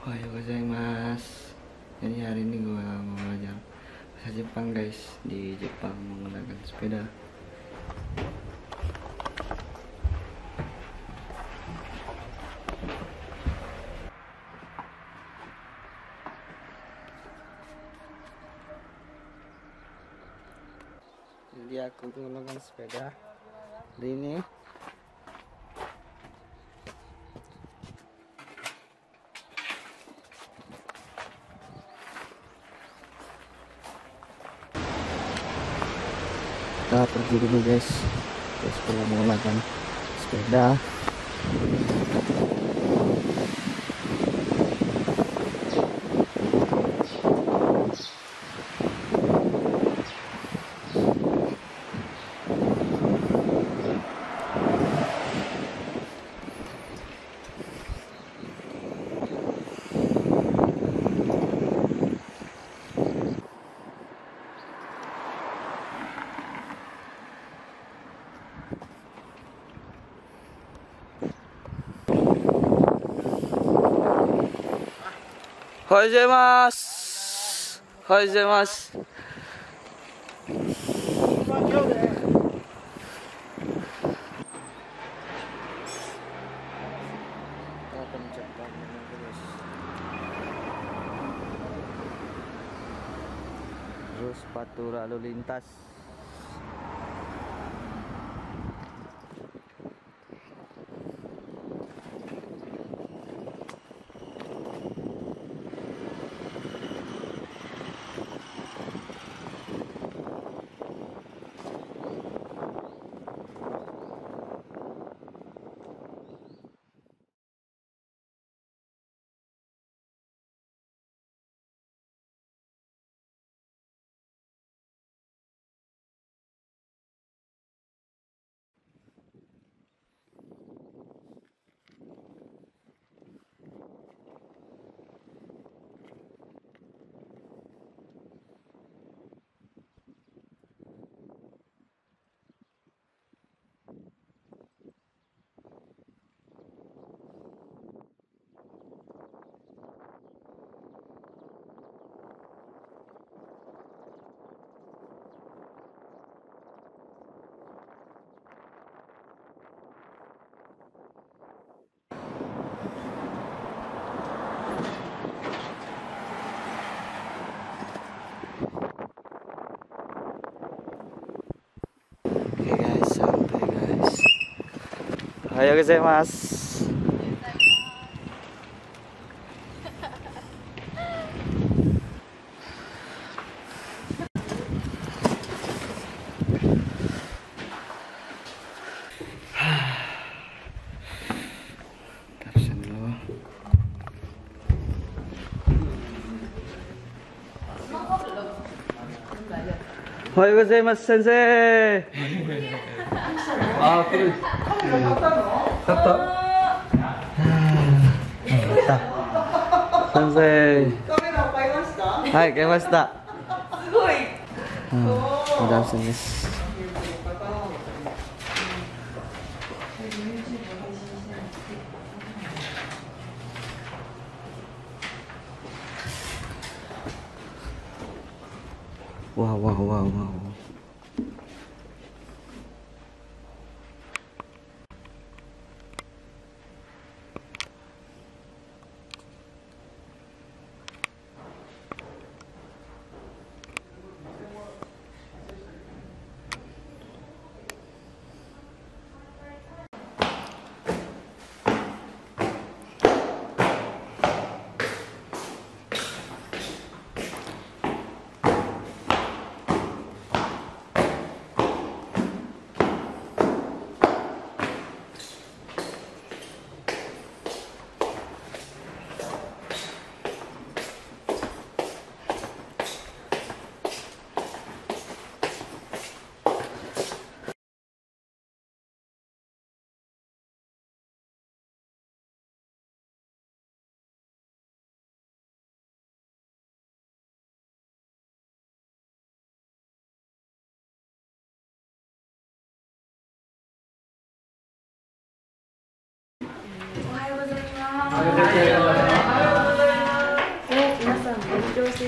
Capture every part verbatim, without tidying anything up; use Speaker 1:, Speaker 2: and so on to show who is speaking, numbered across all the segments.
Speaker 1: Ohayou gozaimasu. Jadi hari ini gue mau belajar bahasa Jepang guys, di Jepang menggunakan sepeda. Jadi aku menggunakan sepeda di ini. Kita pergi dulu guys, terus kita menggunakan sepeda. Ohayou gozaimasu. Ohayou gozaimasu. Kita pencet banget guys. Terus sepatu lalu lintas. Oke guys, santai guys. Ohayou gozaimasu. Terusin dulu. Ohayou gozaimasu sensei. Ah, terus. Kata. Sensei. Hai, kaimashita. Udah sensei. Wow, wow, wow, wow. Ohayou gozaimasu.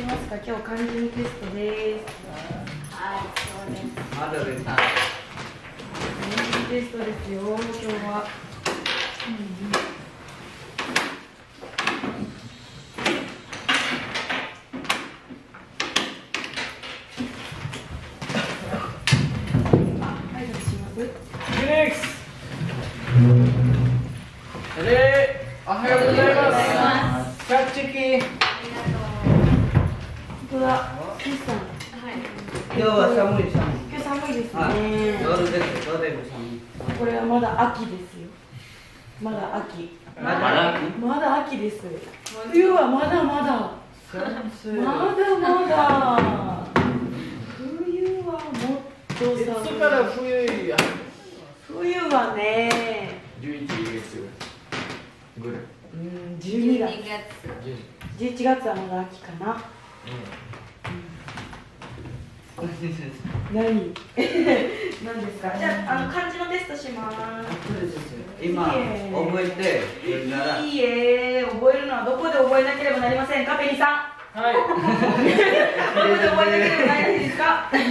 Speaker 2: ますか。今日漢字のテストです。はい、そうです。
Speaker 1: まだです。
Speaker 2: 漢字テストですよ、今日は。うん
Speaker 1: おはようございます。キャッチキ。
Speaker 2: 本当だ。キさん。
Speaker 1: 今日は寒い寒い。
Speaker 2: 今日寒いですね。
Speaker 1: 夜です。夜でも寒い。
Speaker 2: これはまだ秋ですよ。まだ秋。
Speaker 1: まだ秋。
Speaker 2: まだ秋です。冬はまだまだ。まだまだ。冬はもっと寒い。
Speaker 1: いつから冬や。
Speaker 2: 冬はね。
Speaker 1: 十一月ぐらい。
Speaker 2: うん、十二月。十一月はまだ秋かな。何？何ですか。じゃあ、あの漢字のテストします。
Speaker 1: 今覚えてるなら。
Speaker 2: いいえ、覚えるのはどこで覚えなければなりませんか、ペニさん。
Speaker 1: はい。
Speaker 2: どこで覚えなければならないですか。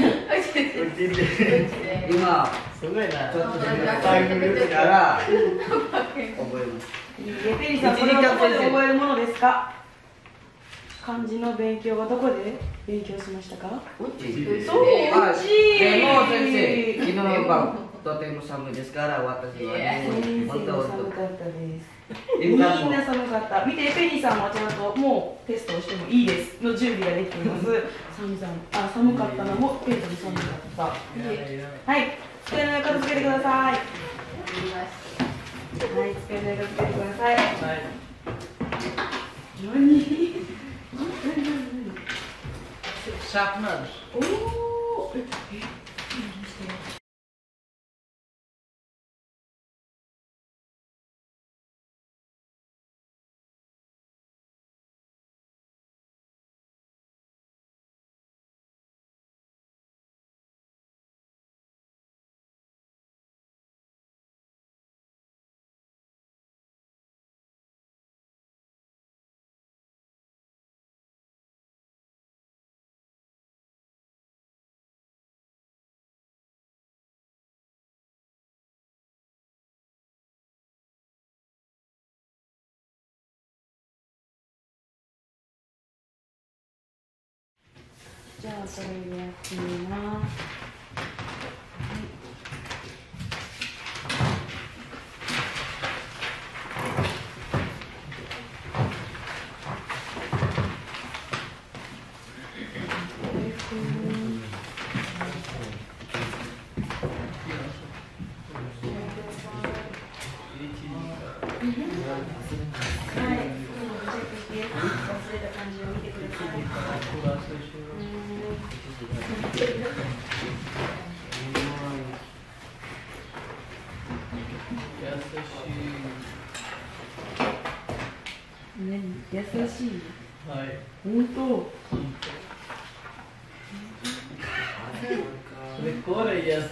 Speaker 1: 今すごいな。ちょっとでもタイムループなら覚えます。
Speaker 2: ペニさん、これはどこで覚えるものですか。漢字の勉強はどこで勉強しましたか。
Speaker 1: うち。
Speaker 2: そう、うち。
Speaker 1: でも先生、昨日晩とても寒いですから私は
Speaker 2: 本当寒かったです。
Speaker 1: み
Speaker 2: みんな寒かった。見て、ペニさんはちゃんともうテストをしてもいいですの準備ができています。寒さん、あ、寒かったのもペニさんも寒かった。はい、机の上片付けてください。はい、机の上片付けてください。何？
Speaker 1: シャープナーズ。
Speaker 2: おお。じゃあこれでやってみます。優しい。はい。本当。
Speaker 3: でこれ優しい。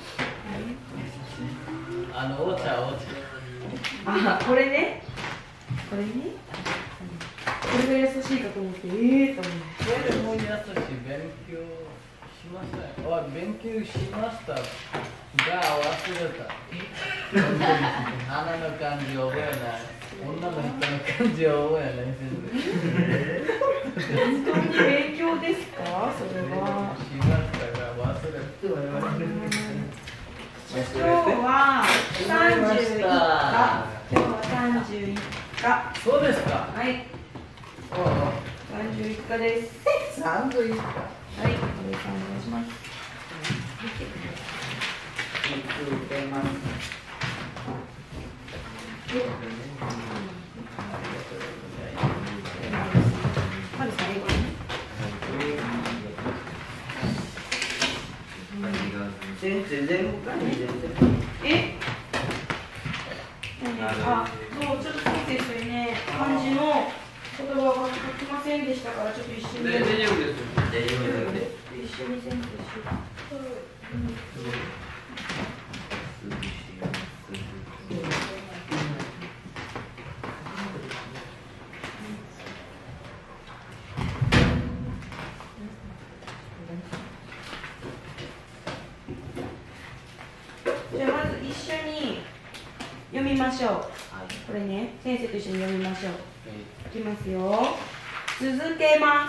Speaker 3: あのお茶お茶。
Speaker 2: あ、これね。これね。これが優しいかと思って、ええと思って。
Speaker 3: これも優しい。勉強しました。あ、勉強しました。が忘れた。花の漢字覚えない。女の人の漢字を覚えない先
Speaker 2: 生。本当に勉強ですか？それは。
Speaker 3: しましたが忘れた。
Speaker 2: 今日は三十一課。今日は三十一課。
Speaker 3: そうですか。
Speaker 2: はい。三十一課です。
Speaker 1: 三十一課。
Speaker 2: はい、お願いします。まず最後に。
Speaker 1: 先生全部かね。
Speaker 2: え？あ、そう、ちょっと先生それね、漢字の言葉が書きませんでしたからちょっと一緒に。
Speaker 1: 大丈夫です。大丈夫です。
Speaker 2: 一緒に先生しよう。 みましょう。これね、先生と一緒に読みましょう。いきますよ。続けます。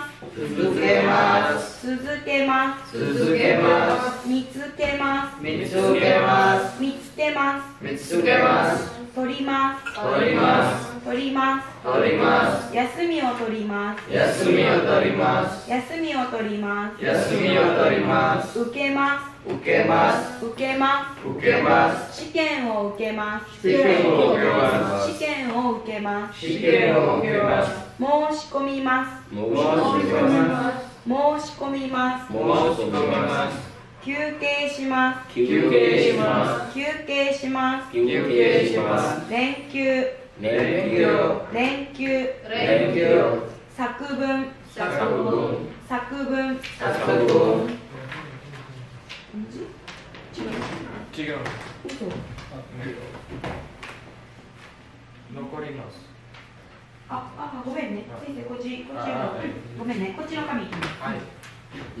Speaker 1: 続けます。
Speaker 2: 続けます。
Speaker 1: 続けます。
Speaker 2: 見つけます。
Speaker 1: 見つけます。
Speaker 2: 見つけます。
Speaker 1: 見つけます。
Speaker 2: 取ります。
Speaker 1: 取ります。
Speaker 2: 取ります。
Speaker 1: 取ります。
Speaker 2: 休みを取ります。
Speaker 1: 休みを取ります。
Speaker 2: 休みを取ります。
Speaker 1: 休みを取ります。
Speaker 2: 受けます。
Speaker 1: 受けます。
Speaker 2: 受けます。
Speaker 1: 受けます。
Speaker 2: 試験を受けます。
Speaker 1: 試験を受けます。
Speaker 2: 試験を受けます。
Speaker 1: 試験を受けます。
Speaker 2: 申し込みます。
Speaker 1: 申し込みます。
Speaker 2: 申し込みます。
Speaker 1: 申し込みます。
Speaker 2: 休憩します。
Speaker 1: 休憩します。
Speaker 2: 休憩します。
Speaker 1: 休憩します。
Speaker 2: 連休。
Speaker 1: 連休。
Speaker 2: 連休。
Speaker 1: 連休。
Speaker 2: 作文。
Speaker 1: 作文。
Speaker 2: 作文。
Speaker 1: 作文。
Speaker 2: 違う。
Speaker 3: 違う。
Speaker 2: 嘘。
Speaker 3: 残ります。
Speaker 2: あ、あ、ごめんね。先生、こっち、こっちの。ごめんね。こっちの紙。
Speaker 3: はい。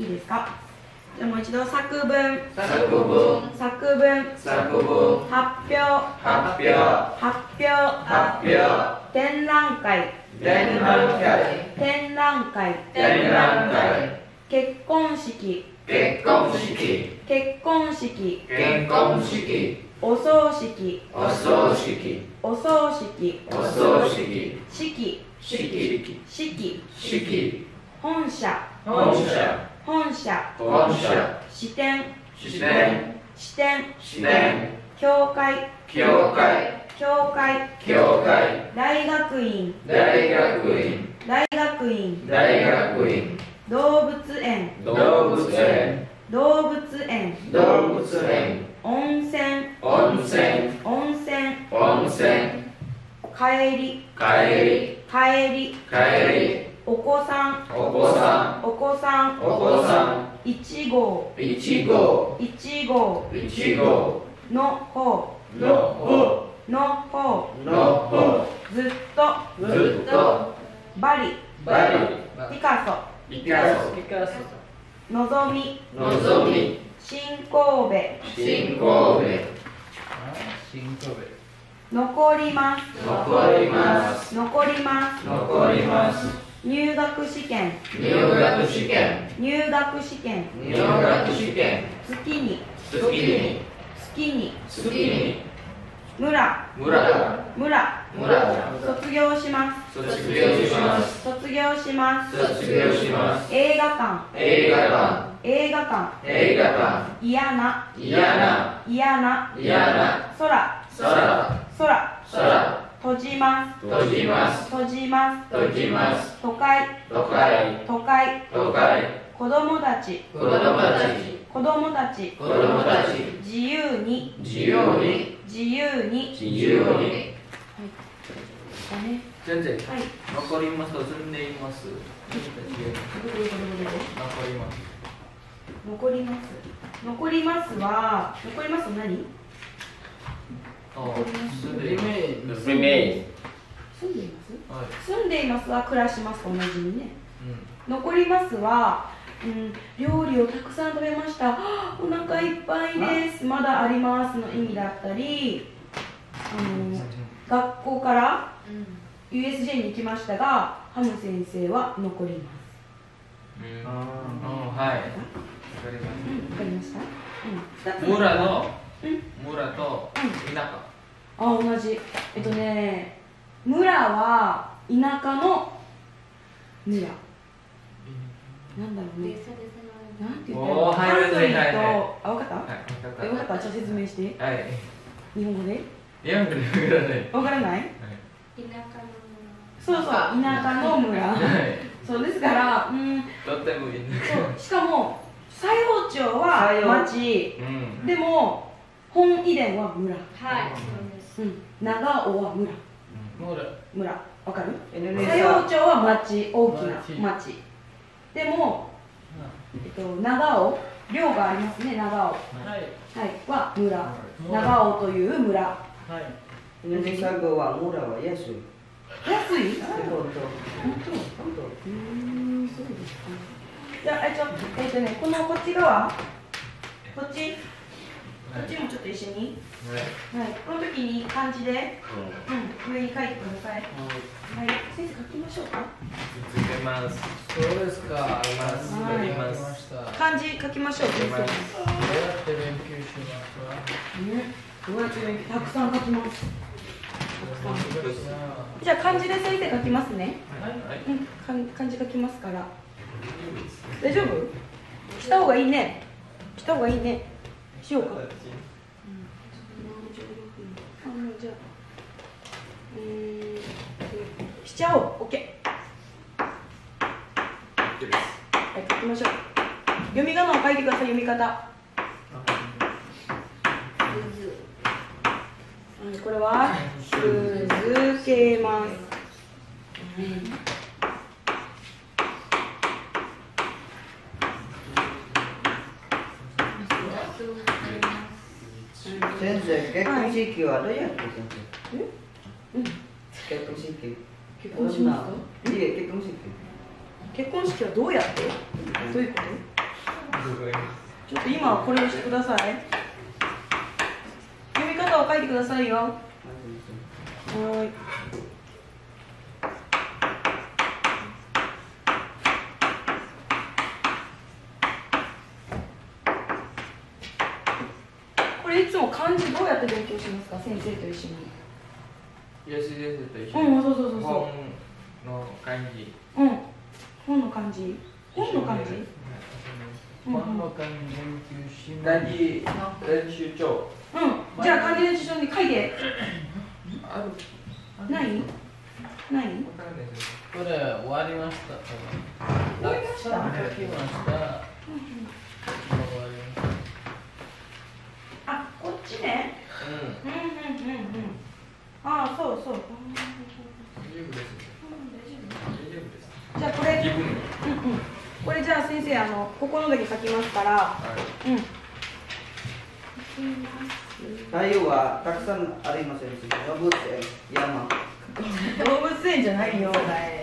Speaker 2: いいですか。じゃあもう一度作文。
Speaker 1: 作文。
Speaker 2: 作文。
Speaker 1: 作文。
Speaker 2: 発表。
Speaker 1: 発表。
Speaker 2: 発表。
Speaker 1: 発表。
Speaker 2: 展覧会。
Speaker 1: 展覧会。
Speaker 2: 展覧会。
Speaker 1: 展覧会。
Speaker 2: 結婚式。
Speaker 1: 結婚式。
Speaker 2: 結婚式。
Speaker 1: 結婚式。
Speaker 2: お葬式。
Speaker 1: お葬式。
Speaker 2: お葬式。
Speaker 1: お葬式。
Speaker 2: 式。
Speaker 1: 式。
Speaker 2: 式。
Speaker 1: 式。
Speaker 2: 本社。
Speaker 1: 本社。
Speaker 2: 本社。
Speaker 1: 本社。
Speaker 2: 支店。
Speaker 1: 支店。
Speaker 2: 支店。
Speaker 1: 支店。
Speaker 2: 教会。
Speaker 1: 教会。
Speaker 2: 教会。
Speaker 1: 教会。
Speaker 2: 大学院。
Speaker 1: 大学院。
Speaker 2: 大学院。
Speaker 1: 大学院。
Speaker 2: 動物園。
Speaker 1: 動物園。
Speaker 2: 動物園。
Speaker 1: 動物園。
Speaker 2: 温泉。
Speaker 1: 温泉。
Speaker 2: 温泉。
Speaker 1: 温泉。
Speaker 2: 帰り。
Speaker 1: 帰り。
Speaker 2: 帰り。
Speaker 1: 帰り。
Speaker 2: お子さん。
Speaker 1: お子さん。
Speaker 2: お子さん。
Speaker 1: お子さん。
Speaker 2: いち号。
Speaker 1: いち号。
Speaker 2: いち号。
Speaker 1: いち号。
Speaker 2: の方。
Speaker 1: の方。
Speaker 2: の方。
Speaker 1: の方。
Speaker 2: ずっと。
Speaker 1: ずっと。
Speaker 2: バリ。
Speaker 1: バリ。
Speaker 2: ピカソ。
Speaker 1: ピカソ。
Speaker 3: ピカソ。
Speaker 2: のぞみ。
Speaker 1: のぞみ。
Speaker 2: 新神戸。
Speaker 1: 新神戸。
Speaker 3: 新神戸。
Speaker 2: 残ります。
Speaker 1: 残ります。
Speaker 2: 残ります。
Speaker 1: 残ります。
Speaker 2: 入学試験。
Speaker 1: 入学試験。
Speaker 2: 入学試験。
Speaker 1: 入学試験。
Speaker 2: 月に。
Speaker 1: 月に。
Speaker 2: 月に。
Speaker 1: 月に。
Speaker 2: 村。
Speaker 1: 村。
Speaker 2: 村。
Speaker 1: 村。
Speaker 2: 卒業します。
Speaker 1: 卒業します。
Speaker 2: 卒業します。
Speaker 1: 卒業します。
Speaker 2: 映画館。
Speaker 1: 映画館。
Speaker 2: 映画館。
Speaker 1: 映画館。
Speaker 2: 嫌な。
Speaker 1: 嫌な。
Speaker 2: 嫌な。
Speaker 1: 嫌な。
Speaker 2: 空。
Speaker 1: 空。
Speaker 2: 空。
Speaker 1: 空。
Speaker 2: 閉じます。
Speaker 1: 閉じます。
Speaker 2: 閉じます。
Speaker 1: 閉じます。
Speaker 2: 都会。
Speaker 1: 都会。
Speaker 2: 都会。
Speaker 1: 都会。
Speaker 2: 子供たち。
Speaker 1: 子供たち。
Speaker 2: 子供たち。
Speaker 1: 子供たち。
Speaker 2: 自由に。
Speaker 1: 自由に。
Speaker 2: 自由に。
Speaker 1: 自由に。
Speaker 2: だね。
Speaker 3: 先生、
Speaker 2: はい。
Speaker 3: 残りますと積んでいます。
Speaker 2: どこどこどこどこ
Speaker 3: 残ります。
Speaker 2: 残ります。残りますは、残ります何？
Speaker 3: あ、住んでいます。
Speaker 1: remain。
Speaker 2: 住んでいます
Speaker 3: はい。
Speaker 2: 住んでいますは暮らしますと同じにね。
Speaker 3: うん。
Speaker 2: 残りますは、うん、料理をたくさん食べました。はあお腹いっぱいです。まだありますの意味だったり、あの学校から ユーエスジェー に行きましたが、ハム先生は残ります。
Speaker 3: うん。はい。わかりま
Speaker 2: うん、わかりました。うん、二つ
Speaker 3: す。村の
Speaker 2: うん、
Speaker 3: 村と田舎。
Speaker 2: あ、同じ。えっとね、村は田舎の村。なんだろうね。なんて言ったらいいの？
Speaker 3: おーはい
Speaker 2: カントリー
Speaker 3: はいはい
Speaker 2: と、あ、わかった？
Speaker 3: はい、わかった。
Speaker 2: え、わかった。じゃあ説明して。
Speaker 3: はい。
Speaker 2: 日本語で。
Speaker 3: 日本語でわからない。
Speaker 2: わからない？
Speaker 3: はい。
Speaker 2: そうそう、田舎の村。
Speaker 3: はい。
Speaker 2: そうですから、うん、
Speaker 3: とってもいい。
Speaker 2: そう、しかも西宝町は町、
Speaker 3: うん。
Speaker 2: でも本遺伝は村。
Speaker 4: はい、そうです。
Speaker 2: うん、長尾は村。
Speaker 3: 村。
Speaker 2: 村、わかる？西
Speaker 1: Indonesia。
Speaker 2: 宝町は町、大きな
Speaker 3: 町
Speaker 2: 町。でも、えっと長尾、寮がありますね、長尾。
Speaker 3: はい。
Speaker 2: はい、は村。長尾という村。
Speaker 3: はい。
Speaker 5: Indonesia 語は村は安い。
Speaker 2: 安い？
Speaker 5: 本当。
Speaker 2: 本当。
Speaker 5: 本当。
Speaker 2: うーん、そうですか。じゃあ、えっと、えっとね、このこっち側、こっち、 こっちもちょっと一緒に。
Speaker 3: はい。
Speaker 2: はい。この時に漢字で、うん、上に書いてください。はい。先生書きましょうか。
Speaker 4: つけます。
Speaker 3: そうですか。
Speaker 4: あります
Speaker 2: はい
Speaker 4: ありま
Speaker 3: わかりまし
Speaker 4: す。
Speaker 3: た。
Speaker 2: 漢字書きましょう。先生。
Speaker 4: 書きます
Speaker 3: どうやって勉強しますか？
Speaker 2: ね。どうやって勉強たくさん書きます。たくさん。
Speaker 3: は
Speaker 2: じゃあ漢字で先生書きますね。
Speaker 3: い。
Speaker 2: うん、漢漢字書きますから。大丈夫？した方がいいね。した方がいいね。しようか。うん、あ、もうじゃあ。うーん。しちゃおう。オッケー。はい、書きましょう。読み仮名を書いてください。読み方。うん、これは続けます。うん
Speaker 5: 先生、結婚式はどうやって先
Speaker 2: うん
Speaker 5: 生結婚式。
Speaker 2: 結婚しますか？
Speaker 5: いえ、結婚式。
Speaker 2: 結婚式はどうやって？どういうこと？ちょっと今はこれをしてください。読み方を書いてくださいよ。はーい。これいつも漢字どうやって勉強しますか？先生と一緒に。
Speaker 4: よし先生と一緒に
Speaker 2: うん、そうそうそうそ
Speaker 4: 本の漢字。
Speaker 2: う。うん。本の漢字。本の漢字。うんうん
Speaker 3: 本の漢字勉強します。
Speaker 4: 漢字練習帳。
Speaker 2: うん。じゃあ漢字練習帳に書いて。
Speaker 4: ある。
Speaker 2: ない？ない？
Speaker 4: わかんないです。
Speaker 3: これ終わりました。
Speaker 2: 終わりました
Speaker 3: たくさん書きました。終わりました。
Speaker 2: あ、こっちね。
Speaker 4: うん。
Speaker 2: うんうんうんうん。ああ、そうそう。
Speaker 4: 大丈夫です。大丈夫です。
Speaker 2: じゃあこれ、
Speaker 4: 自分。
Speaker 2: うんうん。これじゃあ先生、あのここのだけ書きますから。
Speaker 4: はい。
Speaker 2: うん。
Speaker 5: 太陽はたくさんありません。動物園、山。
Speaker 2: 動物園じゃないよ、お前。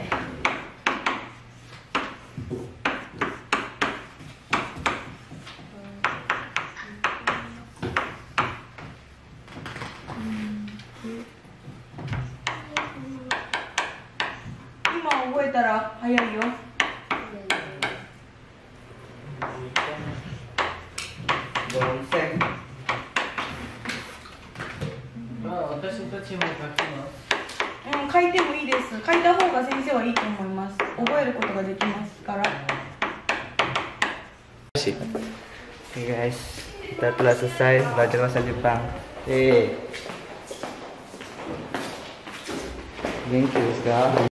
Speaker 2: 今覚えたら早いよ。
Speaker 5: 動物園。
Speaker 3: まあ私たちも書きます。
Speaker 2: うん、書いてもいいです。書いた方が先生はいいと思います。覚えることができますから。
Speaker 1: Oke guys, kita telah selesai belajar bahasa Jepang. Yeay. Thank you, Kak.